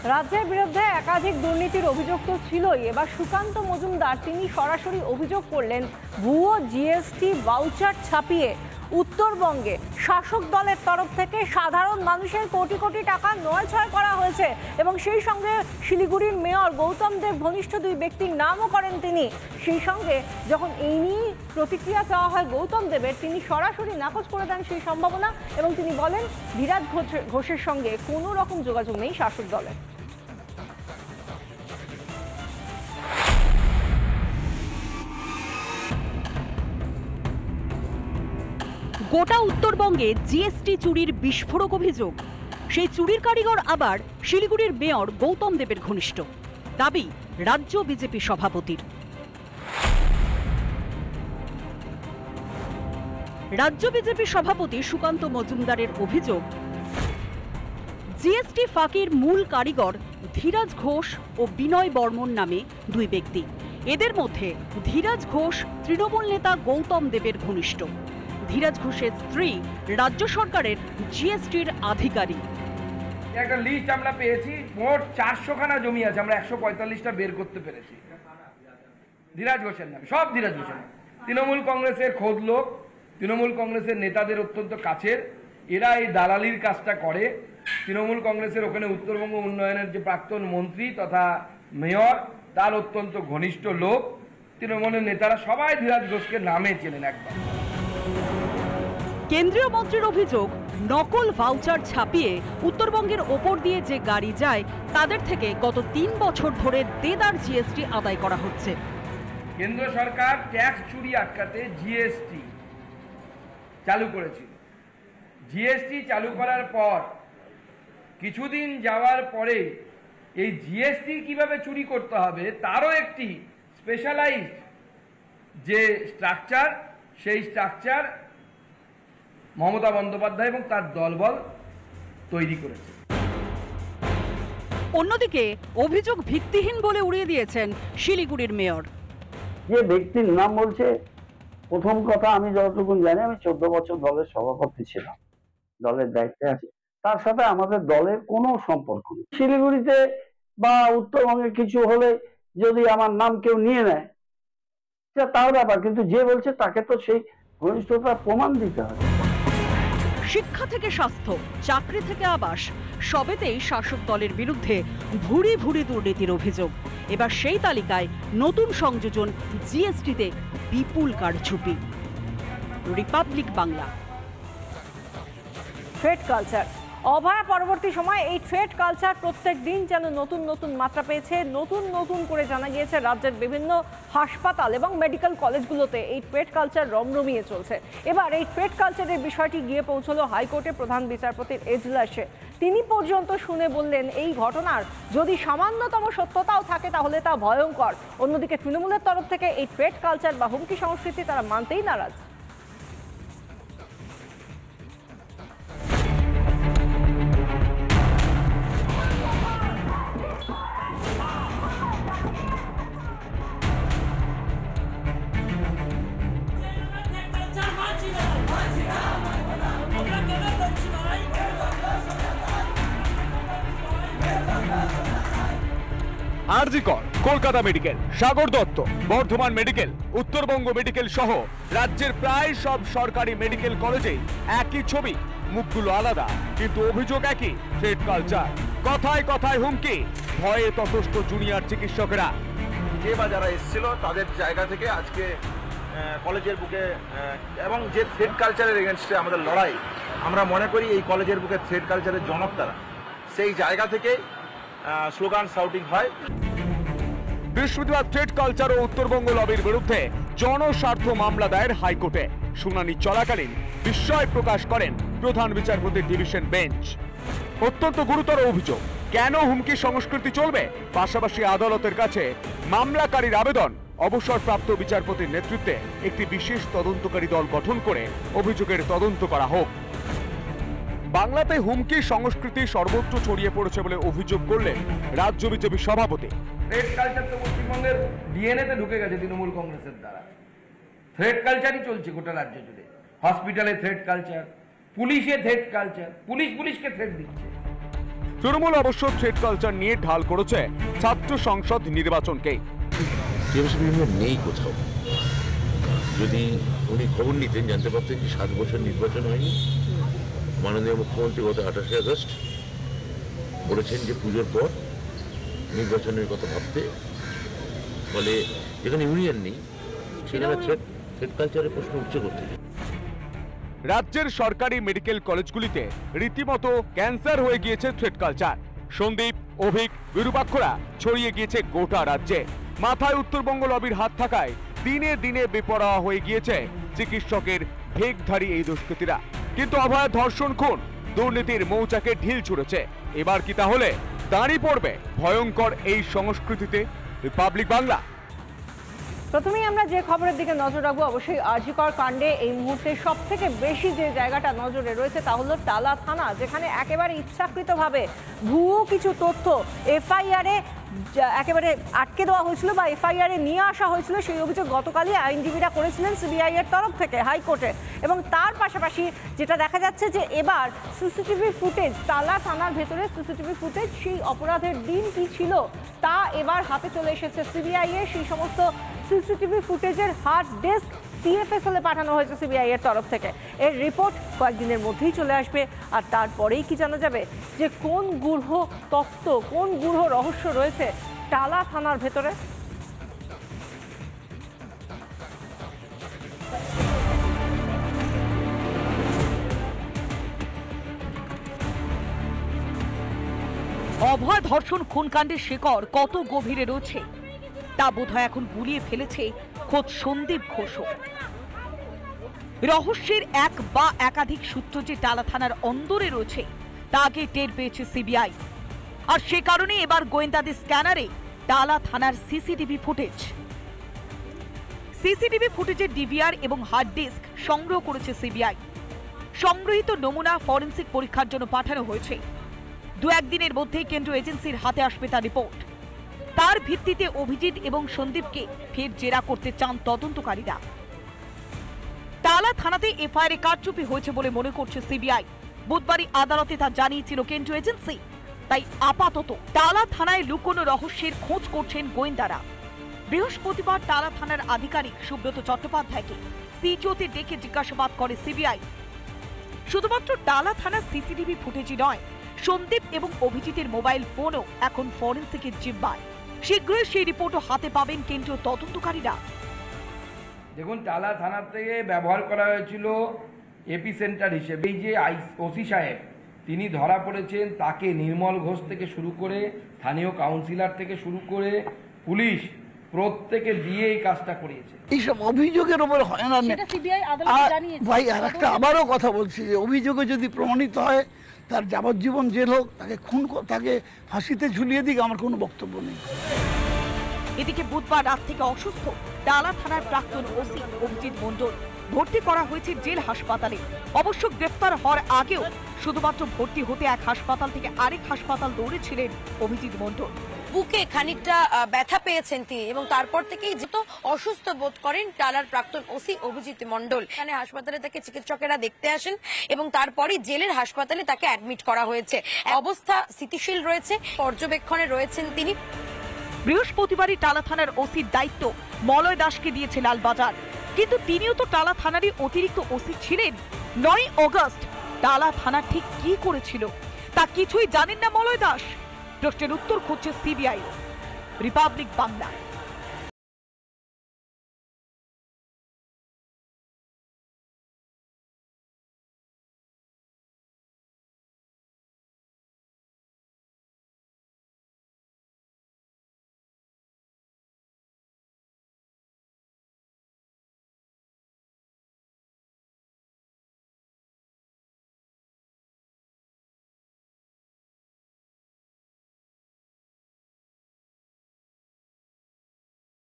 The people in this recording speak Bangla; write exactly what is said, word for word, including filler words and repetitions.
রাজ্যের বিরুদ্ধে একাধিক দুর্নীতির অভিযোগ তো ছিলই, এবার সুকান্ত মজুমদার তিনি সরাসরি অভিযোগ করলেন ভুয়ো জিএসটি ভাউচার ছাপিয়ে উত্তরবঙ্গে শাসক দলের তরফ থেকে সাধারণ মানুষের কোটি কোটি টাকা নয় ছয় করা হয়েছে এবং সেই সঙ্গে শিলিগুড়ির মেয়র গৌতম দেব ঘনিষ্ঠ দুই ব্যক্তির নামও করেন তিনি। সেই সঙ্গে যখন এই নিয়ে প্রতিক্রিয়া চাওয়া হয় গৌতম দেবের, তিনি সরাসরি নাকচ করে দেন সেই সম্ভাবনা এবং তিনি বলেন ধীরাজ ঘোষের সঙ্গে কোনো রকম যোগাযোগ নেই শাসক দলের। গোটা উত্তরবঙ্গে জিএসটি চুরির বিস্ফোরক অভিযোগ। সেই চুরির কারিগর আবার শিলিগুড়ির মেয়র গৌতম দেবের ঘনিষ্ঠ, দাবি রাজ্য বিজেপি সভাপতির। রাজ্য বিজেপি সভাপতি সুকান্ত মজুমদারের অভিযোগ, জিএসটি ফাঁকির মূল কারিগর ধীরাজ ঘোষ ও বিনয় বর্মন নামে দুই ব্যক্তি। এদের মধ্যে ধীরাজ ঘোষ তৃণমূল নেতা গৌতম দেবের ঘনিষ্ঠ। ধীরাজ ঘোষের স্ত্রী রাজ্য সরকারের জিএসটির আধিকারিক। একটা লিস্ট আমরা পেয়েছি, মোট চারশো খানা জমি আছে, আমরা একশো পঁয়তাল্লিশটা বের করতে পেরেছি ধীরাজ ঘোষের নামে, সব ধীরাজ ঘোষের। তৃণমূল কংগ্রেসের খোদ লোক, তৃণমূল কংগ্রেসের নেতাদের অত্যন্ত কাছের, এরা এই দালালির কাজটা করে। তৃণমূল কংগ্রেসের ওখানে উত্তরবঙ্গ উন্নয়নের যে প্রাক্তন মন্ত্রী তথা মেয়র, তার অত্যন্ত ঘনিষ্ঠ লোক। তৃণমূলের নেতারা সবাই ধীরাজ ঘোষকে নামে চেনেন একবার। কেন্দ্রীয় মন্ত্রীর অভিযোগ, নকল ভাউচার ছাপিয়ে উত্তরবঙ্গের ওপর দিয়ে যে গাড়ি যায় তাদের থেকে গত তিন বছর ধরে দেদার জিএসটি আদায় করা হচ্ছে। কেন্দ্র সরকার ট্যাক্স চুরি আটকাতে জিএসটি চালু করেছিল। জিএসটি চালু করার পর কিছুদিন যাওয়ার পরে এই জিএসটি কিভাবে চুরি করতে হবে তারও একটি স্পেশালাইজড যে স্ট্রাকচার, সেই স্ট্রাকচার মমতা বন্দ্যোপাধ্যায় এবং তার দলবল তৈরি করেছে। অন্যদিকে অভিযোগ ভিত্তিহীন বলে উড়িয়ে দিয়েছেন শিলিগুড়ির মেয়র। যে ব্যক্তির নাম বলছে, প্রথম কথা আমি যতটুকু জানি আমি চোদ্দ বছর দলের সভাপতি ছিলাম, দলের দায়িত্বে আছি, তার সাথে আমাদের দলের কোনো সম্পর্ক নেই। শিলিগুড়িতে বা উত্তরবঙ্গে কিছু হলে যদি আমার নাম কেউ নিয়ে নেয় সেটা তার ব্যাপার, কিন্তু যে বলছে তাকে তো সেই ঘনিষ্ঠতার প্রমাণ দিতে হবে। শিক্ষা থেকে স্বাস্থ্য, চাকরি থেকে আবাস, সবেতেই শাসক দলের বিরুদ্ধে ভুরি ভুরি দুর্নীতির অভিযোগ। এবার সেই তালিকায় নতুন সংযোজন জিএসটিতে বিপুল কারচুপি। Republic Bangla. Trade culture Abhaya পরবর্তী সময় এই ট্রেড কালচার প্রত্যেক দিন যেন নতুন নতুন মাত্রা পেয়েছে। নতুন নতুন করে জানা গিয়েছে রাজ্যের বিভিন্ন হাসপাতাল এবং মেডিকেল কলেজগুলোতে এই ট্রেড কালচার রমরমিয়ে চলছে। এবার এই ট্রেড কালচারের বিষয়টি গিয়ে পৌঁছলো হাইকোর্টে প্রধান বিচারপতির এজলাসে। তিনি পর্যন্ত শুনে বললেন এই ঘটনার যদি সামান্যতম সত্যতাও থাকে তাহলে তা ভয়ঙ্কর। অন্যদিকে তৃণমূলের তরফ থেকে এই ট্রেড কালচার বা হুমকি সংস্কৃতি তারা মানতেই নারাজ। R G Kar, Kolkata medical, Sagar Dutta, Bardhaman medical, Uttarbanga medical সহ রাজ্যের প্রায় সব সরকারি মেডিকেল কলেজে একই ছবি, মুখগুলো আলাদা কিন্তু অভিযোগ একই, ট্রেড কালচার। কথায় কথায় হুমকি, ভয়ে ততস্থ জুনিয়র চিকিৎসকেরা। যে বা যারা এসেছিল তাদের জায়গা থেকে আজকে কলেজের বুকে এবং যে থ্রেড কালচারের এগেনস্টে আমাদের লড়াই, আমরা মনে করি এই কলেজের বুকে থ্রেড কালচারের জনক তারা, সেই জায়গা থেকে স্লোগান শাউটিং হয়। বৃহস্পতিবার ট্রেড কালচার ও উত্তরবঙ্গ লবির বিরুদ্ধে জনস্বার্থ মামলা দায়ের হাইকোর্টে। শুনানি চলাকালীন বিস্ময় প্রকাশ করেন প্রধান বিচারপতির ডিভিশন বেঞ্চ। অত্যন্ত গুরুতর অভিযোগ, কেন হুমকি সংস্কৃতি চলবে? পাশাপাশি আদালতের কাছে মামলাকারীর আবেদন অবসরপ্রাপ্ত বিচারপতির নেতৃত্বে একটি বিশেষ তদন্তকারী দল গঠন করে অভিযোগের তদন্ত করা হোক। বাংলাতে হুমকি সংস্কৃতি সর্বত্র ছড়িয়ে পড়েছে বলে অভিযোগ করলেন রাজ্য বিজেপি সভাপতি। থ্রেড কালচার তো পশ্চিমবঙ্গের ডিএনএতে ঢুকে গেছে তৃণমূল কংগ্রেসের দ্বারা। থ্রেড কালচারই চলছে গোটা রাজ্য জুড়ে। হসপিটালে থ্রেড কালচার, পুলিশে থ্রেড কালচার, পুলিশ পুলিশকে থ্রেড দিচ্ছে। তৃণমূল অবশ্য থ্রেড কালচার নিয়ে ঢাল করেছে ছাত্র সংসদ নির্বাচনকে। নেই কোথাও, যদি উনি খবর নিতেন জানতে পারতেন যে সাত বছর নির্বাচন হয়নি। মাননীয় মুখ্যমন্ত্রী গত আঠাশে আগস্ট বলেছেন যে পুজোর পর নির্বাচনের কথা ভাবতে, ফলে যেখানে ইউনিয়ন নেই সেখানে থ্রেড কালচারের প্রশ্ন উঠছে করতে। রাজ্যের সরকারি মেডিকেল কলেজগুলিতে রীতিমতো ক্যান্সার হয়ে গিয়েছে থ্রেড কালচার। সন্দীপ, অভিক, বিরূপাক্ষরা ছড়িয়ে গিয়েছে গোটা রাজ্যে। মাথায় উত্তরবঙ্গ লবির হাত থাকায় দিনে দিনে বেপরোয়া হয়ে গিয়েছে চিকিৎসকের ভেগধারী এই দুষ্কৃতীরা। কিন্তু অভয় ধর্ষণ খুন দুর্নীতির মৌচাকে ঢিল ছুড়েছে। এবার কি তাহলে দাঁড়িয়ে পড়বে ভয়ঙ্কর এই সংস্কৃতিতে রিপাবলিক বাংলা? প্রথমেই আমরা যে খবরের দিকে নজর রাখবো, অবশ্যই আরজিকর কাণ্ডে এই মুহূর্তে সব থেকে বেশি যে জায়গাটা নজরে রয়েছে তা হলো টালা থানা, যেখানে একেবারে ইচ্ছাকৃতভাবে ভুয়ো কিছু তথ্য এফআইআরে একেবারে আটকে দেওয়া হয়েছিল বা এফআইআরে নিয়ে আসা হয়েছিল। সেই অভিযোগ গতকালই আইনজীবীরা করেছিলেন সিবিআই এর তরফ থেকে হাইকোর্টে। এবং তার পাশাপাশি যেটা দেখা যাচ্ছে যে এবার সিসিটিভি ফুটেজ, টালা থানার ভেতরে সিসিটিভি ফুটেজ, সেই অপরাধের দিন কি ছিল তা এবার হাতে চলে এসেছে সিবিআই এর। সেই সমস্ত সিসিটিভি ফুটেজের হার্ড ডিস্ক সিএফএসএল এ পাঠানো হয়েছে সিবিআই এর তরফ থেকে। এর রিপোর্ট কয়েকদিনের মধ্যেই চলে আসবে। আর তারপরেই কি জানা যাবে যে কোন গূঢ় তত্ত্ব, কোন গূঢ় রহস্য রয়েছে টালা থানার ভেতরে। অভয় ধর্ষণ খুনকাণ্ডের শিকড় কত গভীরে রয়েছে তা বোধহয় এখন গুলিয়ে ফেলেছে খোদ সন্দীপ ঘোষও। রহস্যের এক বা একাধিক সূত্র যে টালা থানার অন্দরে রয়েছে তা আগে টের পেয়েছে সিবিআই। আর সে কারণে এবার গোয়েন্দাদের স্ক্যানারে টালা থানার সিসিটিভি ফুটেজ সিসিটিভি ফুটেজের ডিভিআর এবং হার্ড ডিস্ক সংগ্রহ করেছে সিবিআই। সংগৃহীত নমুনা ফরেনসিক পরীক্ষার জন্য পাঠানো হয়েছে। দু একদিনের মধ্যেই কেন্দ্রীয় এজেন্সির হাতে আসবে তার রিপোর্ট। তার ভিত্তিতে অভিজিৎ এবং সন্দীপকে ফের জেরা করতে চান তদন্তকারীরা। টালা থানাতে এফআইআর কারচুপি হয়েছে বলে মনে করছে সিবিআই। বুধবারই আদালতে তা জানিয়েছিল কেন্দ্রীয় এজেন্সি। তাই আপাতত টালা থানায় লুকোনো রহস্যের খোঁজ করছেন গোয়েন্দারা। বৃহস্পতিবার টালা থানার আধিকারিক সুব্রত চট্টোপাধ্যায়কে সিটিওতে ডেকে জিজ্ঞাসাবাদ করে সিবিআই। শুধুমাত্র টালা থানার সিসিটিভি ফুটেজই নয়, সন্দীপ এবং অভিজিতের মোবাইল ফোনও এখন ফরেনসিকের জিম্মায়। শীঘ্রই সেই রিপোর্টও হাতে পাবেন কেন্দ্রীয় তদন্তকারীরা। দেখুন, টালা থানা থেকে ব্যবহার করা হয়েছিল এপি সেন্টার হিসেবে। এই যে আই ওসি সাহেব তিনি ধরা পড়েছেন, তাকে নির্মল ঘোষ থেকে শুরু করে স্থানীয় কাউন্সিলর থেকে শুরু করে পুলিশ প্রত্যেকে দিয়ে এই কাজটা করিয়েছে। এইসব অভিযোগের উপর হয় না ভাই। আর একটা আবারও কথা বলছি যে অভিযোগে যদি প্রমাণিত হয় তার যাবজ্জীবন জেল হোক, তাকে খুন, তাকে ফাঁসিতে ঝুলিয়ে দিক, আমার কোনো বক্তব্য নেই। এদিকে বুধবার রাত থেকে অসুস্থ টালা থানার প্রাক্তন ওসি অভিজিৎ মণ্ডল ভর্তি করা হয়েছে জেল হাসপাতালে। অবশ্য গ্রেফতার হওয়ার আগেও শুধুমাত্র ভর্তি হতে এক হাসপাতাল থেকে আরেক হাসপাতাল দৌড়েছিলেন অভিজিৎ মণ্ডল। বুকে খানিকটা ব্যথা পেয়েছেন তিনি এবং তারপর থেকেই যেহেতু অসুস্থ বোধ করেন টালার প্রাক্তন ওসি অভিজিৎ মণ্ডল। এখানে হাসপাতালে তাকে চিকিৎসকেরা দেখতে আসেন এবং তারপরই জেলের হাসপাতালে তাকে অ্যাডমিট করা হয়েছে। অবস্থা স্থিতিশীল রয়েছে, পর্যবেক্ষণে রয়েছেন তিনি। বৃহস্পতিবারই টালা থানার ওসির দায়িত্ব মলয় দাসকে দিয়েছে লালবাজার, কিন্তু তিনিও তো টালা থানারই অতিরিক্ত ওসি ছিলেন। নয় অগস্ট টালা থানা ঠিক কি করেছিল তা কিছুই জানেন না মলয় দাস। প্রশ্নের উত্তর খুঁজছে সিবিআই। রিপাবলিক বাংলা।